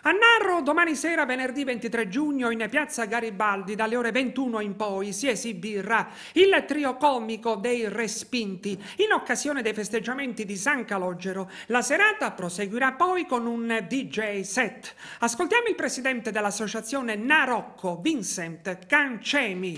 A Narro domani sera, venerdì 23 giugno, in piazza Garibaldi, dalle ore 21 in poi, si esibirà il trio comico dei Respinti, in occasione dei festeggiamenti di San Calogero. La serata proseguirà poi con un DJ set. Ascoltiamo il presidente dell'associazione Narocco, Vincent Cancemi.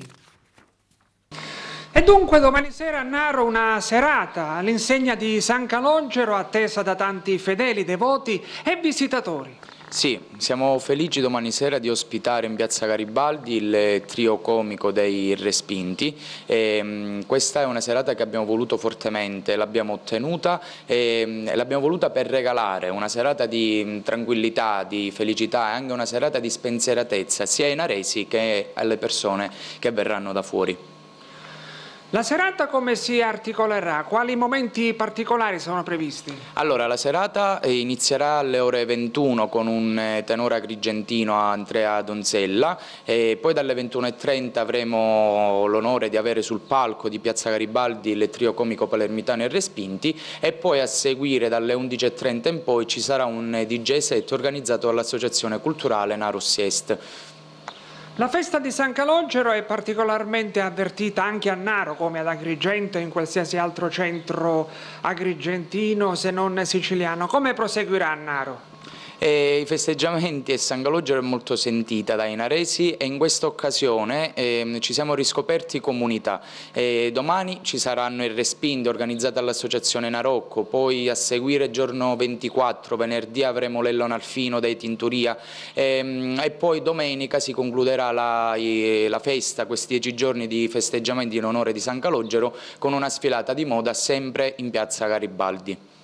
E dunque domani sera a Narro una serata all'insegna di San Calogero, attesa da tanti fedeli, devoti e visitatori. Sì, siamo felici domani sera di ospitare in piazza Garibaldi il trio comico dei Respinti. Questa è una serata che abbiamo voluto fortemente, l'abbiamo ottenuta e l'abbiamo voluta per regalare una serata di tranquillità, di felicità e anche una serata di spensieratezza sia ai naresi che alle persone che verranno da fuori. La serata come si articolerà? Quali momenti particolari sono previsti? Allora, la serata inizierà alle ore 21 con un tenore agrigentino Andrea Donzella e poi dalle 21:30 avremo l'onore di avere sul palco di Piazza Garibaldi il trio comico palermitano e Respinti e poi a seguire dalle 11:30 in poi ci sarà un DJ set organizzato dall'Associazione Culturale Narossi Est. La festa di San Calogero è particolarmente avvertita anche a Naro, come ad Agrigento e in qualsiasi altro centro agrigentino, se non siciliano. Come proseguirà a Naro? I festeggiamenti e San Calogero è molto sentita dai naresi e in questa occasione ci siamo riscoperti comunità. Domani ci saranno i Respinti organizzati dall'Associazione Narocco, poi a seguire giorno 24, venerdì avremo l'Ellon Alfino dei Tinturia e poi domenica si concluderà la festa, questi 10 giorni di festeggiamenti in onore di San Calogero con una sfilata di moda sempre in piazza Garibaldi.